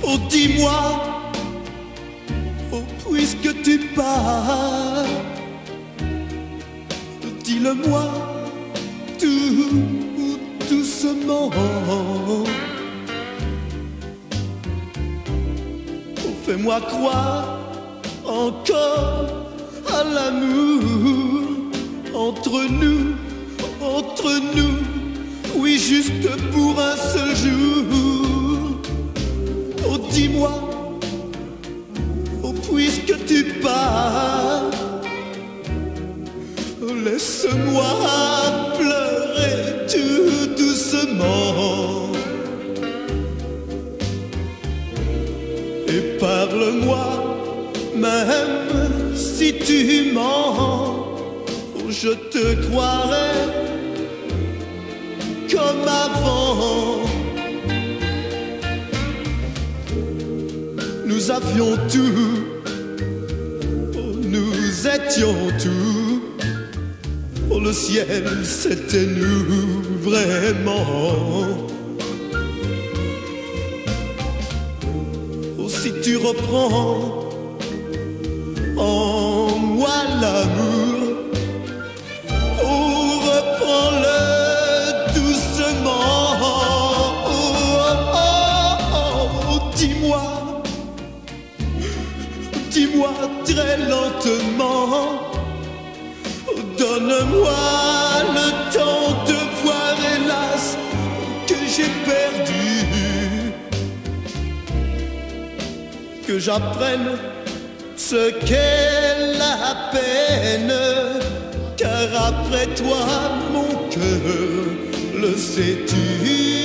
Oh dis-moi, oh puisque tu pars, dis-le-moi tout doucement. Oh fais-moi croire encore à l'amour entre nous, oui juste pour un seul jour. Oh dis-moi, oh puisque tu pars, oh, laisse-moi pleurer tout doucement. Et parle-moi même si tu mens, oh, je te croirai comme avant. Nous avions tout, oh, nous étions tout, oh, le ciel c'était nous vraiment. Oh, si tu reprends en moi l'amour, oh, reprends-le doucement. Oh, oh, oh, oh, dis-moi, dis-moi très lentement, oh, donne-moi le temps de voir hélas que j'ai perdu, que j'apprenne ce qu'est la peine, car après toi mon cœur le sais-tu.